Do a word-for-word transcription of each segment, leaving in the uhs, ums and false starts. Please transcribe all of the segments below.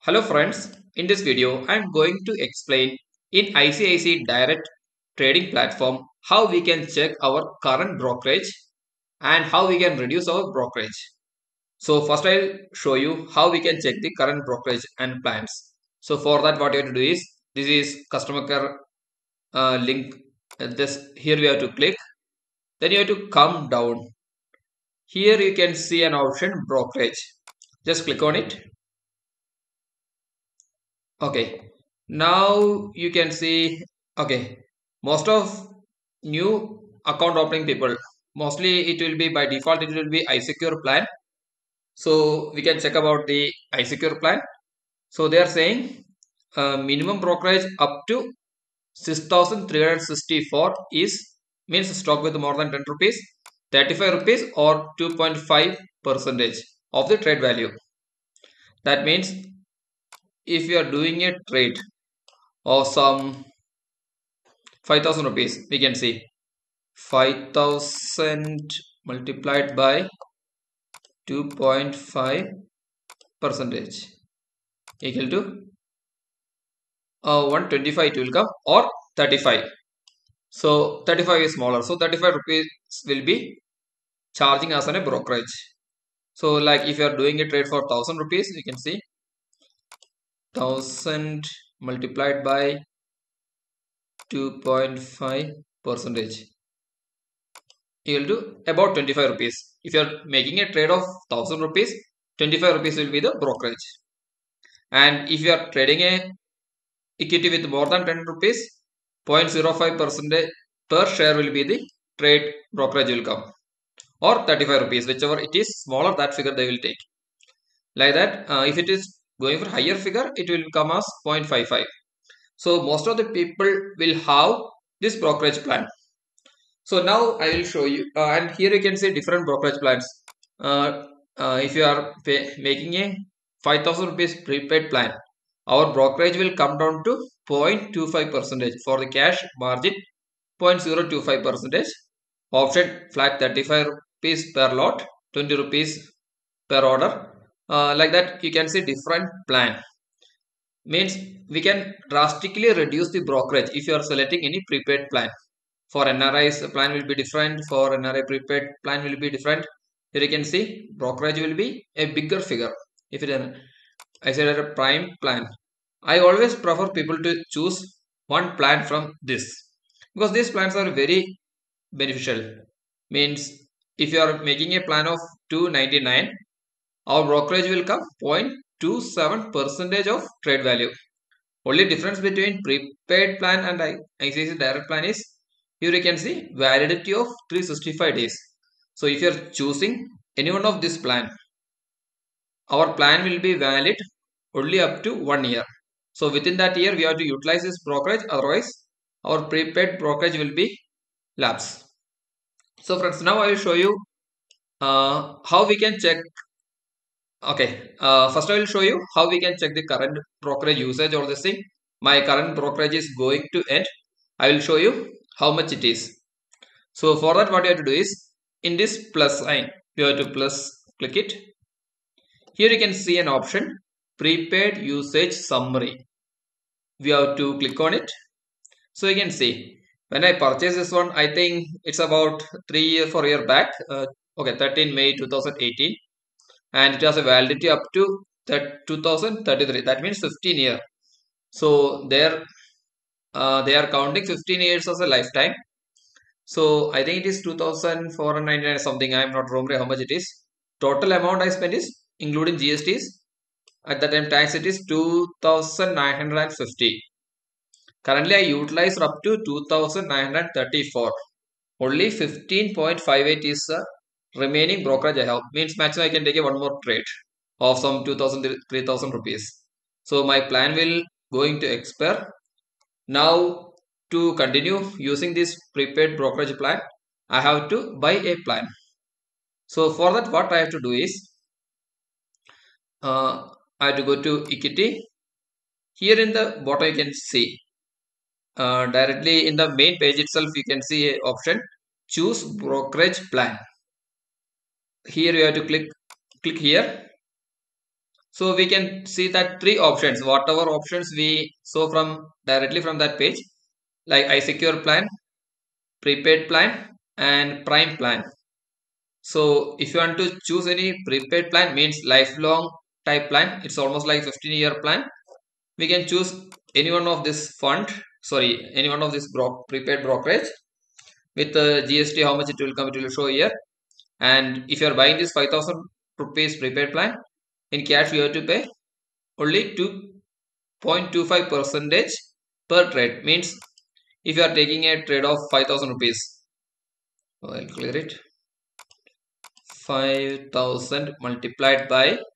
Hello friends, in this video I am going to explain in I C I C I Direct trading platform how we can check our current brokerage and how we can reduce our brokerage. So first I'll show you how we can check the current brokerage and plans. So for that what you have to do is this is customer care uh, link. Uh, this here we have to click. Then you have to come down. Here you can see an option brokerage. Just click on it. Okay, now you can see, okay, most of new account opening people, mostly it will be by default, it will be iSecure plan. So we can check about the iSecure plan. So they are saying uh, minimum brokerage up to six thousand three hundred sixty-four is means stock with more than ten rupees, thirty-five rupees or two point five percentage of the trade value. That means if you are doing a trade of some five thousand rupees, we can see five thousand multiplied by two point five percentage equal to uh, one twenty-five it will come or thirty-five. So thirty-five is smaller, so thirty-five rupees will be charging us on a brokerage. So like if you are doing a trade for one thousand rupees, you can see one thousand multiplied by two point five percentage equal to about twenty-five rupees. If you are making a trade of one thousand rupees, twenty-five rupees will be the brokerage. And if you are trading a equity with more than ten rupees, zero point zero five percent per share will be the trade brokerage will come, or thirty-five rupees, whichever it is smaller, that figure they will take. Like that, uh, if it is going for higher figure, it will come as zero point five five. So most of the people will have this brokerage plan. So now I will show you, uh, and here you can see different brokerage plans. Uh, uh, if you are pay, making a five thousand rupees prepaid plan, our brokerage will come down to zero point two five percentage for the cash margin, zero point zero two five percentage, option flat thirty-five rupees per lot, twenty rupees per order. Uh, like that, you can see different plan. Means we can drastically reduce the brokerage if you are selecting any prepaid plan. For N R Is, plan will be different. For N R I prepaid plan will be different. Here you can see brokerage will be a bigger figure. If it is, I said a prime plan, I always prefer people to choose one plan from this, because these plans are very beneficial. Means if you are making a plan of two ninety-nine, our brokerage will come zero point two seven percentage of trade value. Only difference between prepaid plan and I C I C I direct plan is here you can see validity of three hundred sixty-five days. So if you are choosing any one of this plan, our plan will be valid only up to one year. So within that year we have to utilize this brokerage, otherwise our prepaid brokerage will be lapse. So friends, now I will show you uh, how we can check. Okay, uh, first I will show you how we can check the current brokerage usage or this thing. My current brokerage is going to end. I will show you how much it is. So for that what you have to do is in this plus sign, you have to plus click it. Here you can see an option prepaid usage summary. We have to click on it. So you can see when I purchased this one, I think it's about three year four year back. Uh, okay, thirteen May two thousand eighteen. And it has a validity up to that two thousand thirty-three, that means fifteen year. So there uh, they are counting fifteen years as a lifetime. So I think it is two thousand four hundred ninety-nine something. I am not remembering how much it is. Total amount I spent is including G S Ts at that time tax, it is two thousand nine hundred fifty. Currently I utilized up to two thousand nine hundred thirty-four. Only fifteen point five eight is the remaining brokerage I have. Means maximum I can take a one more trade of some two thousand, three thousand rupees. So my plan will going to expire. Now to continue using this prepaid brokerage plan, I have to buy a plan. So for that what I have to do is, uh, I have to go to equity. Here in the bottom you can see, uh, directly in the main page itself you can see a option choose brokerage plan. Here you have to click click here. So we can see that three options, whatever options we saw from directly from that page, like iSecure plan, prepaid plan, and prime plan. So if you want to choose any prepaid plan, means lifelong type plan, it's almost like fifteen year plan. We can choose any one of this fund, sorry, any one of this bro prepaid brokerage with the G S T, how much it will come, it will show here. And if you are buying this five thousand rupees prepaid plan, in cash you have to pay only two point two five percentage per trade. Means if you are taking a trade of five thousand rupees, I'll clear it. five thousand multiplied by zero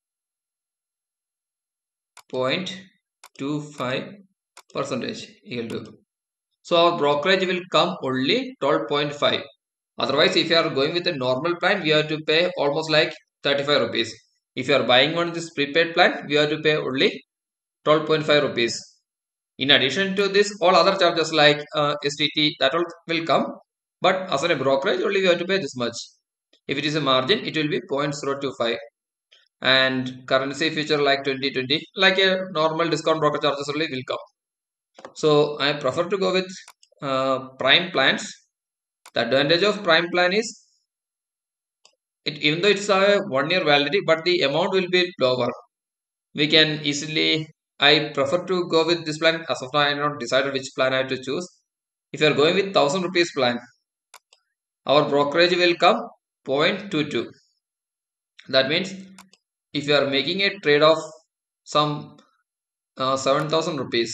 point two five percentage equal to. So our brokerage will come only twelve point five. Otherwise, if you are going with a normal plan, we have to pay almost like thirty-five rupees. If you are buying one this prepaid plan, we have to pay only twelve point five rupees. In addition to this, all other charges like uh, S T T, that all will come. But as a brokerage, only we have to pay this much. If it is a margin, it will be zero point zero two five. And currency future like twenty twenty, like a normal discount broker charges only will come. So I prefer to go with uh, prime plans. The advantage of prime plan is, it even though it's a one year validity, but the amount will be lower. We can easily, I prefer to go with this plan. As of now, I have not decided which plan I have to choose. If you are going with one thousand rupees plan, our brokerage will come zero point two two. That means if you are making a trade of some uh, seven thousand rupees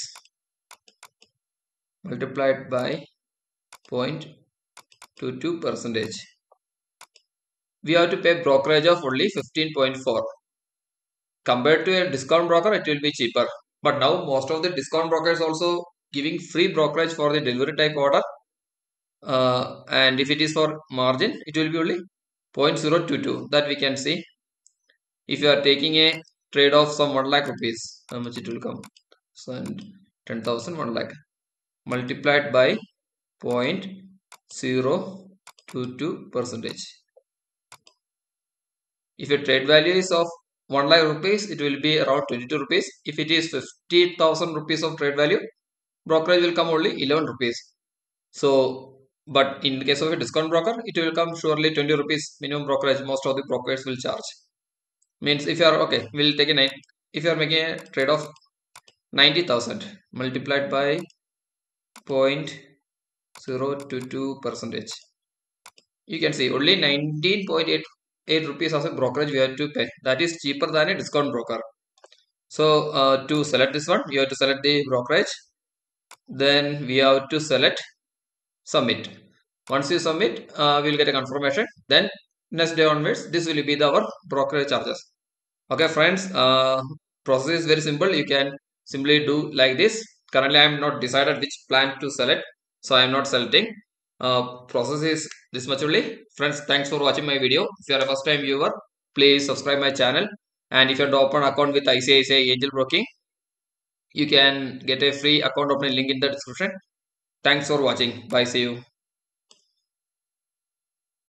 multiplied by zero point two two percentage, we have to pay brokerage of only fifteen point four. Compared to a discount broker, it will be cheaper. But now most of the discount brokers also giving free brokerage for the delivery type order. Uh, and if it is for margin, it will be only zero point zero two two. That we can see. If you are taking a trade of some one lakh rupees, how much it will come? So ten thousand, one lakh multiplied by zero point zero two two percentage. If your trade value is of one lakh rupees, it will be around twenty-two rupees. If it is fifty thousand rupees of trade value, brokerage will come only eleven rupees. So, but in the case of a discount broker, it will come surely twenty rupees minimum brokerage. Most of the brokers will charge. Means if you are okay, we'll take a nine. If you are making a trade of ninety thousand multiplied by zero point zero two two percentage, you can see only nineteen point eight eight rupees as a brokerage we have to pay. That is cheaper than a discount broker. So uh, to select this one, you have to select the brokerage. Then we have to select submit. Once you submit, uh, we'll get a confirmation. Then next day onwards, this will be the our brokerage charges. Okay, friends. Uh, process is very simple. You can simply do like this. Currently, I am not decided which plan to select, so I am not selecting. Uh, process is this much only. Friends, thanks for watching my video. If you are a first time viewer, please subscribe my channel. And if you want to open account with I C I C I Angel Broking, you can get a free account opening link in the description. Thanks for watching. Bye. See you.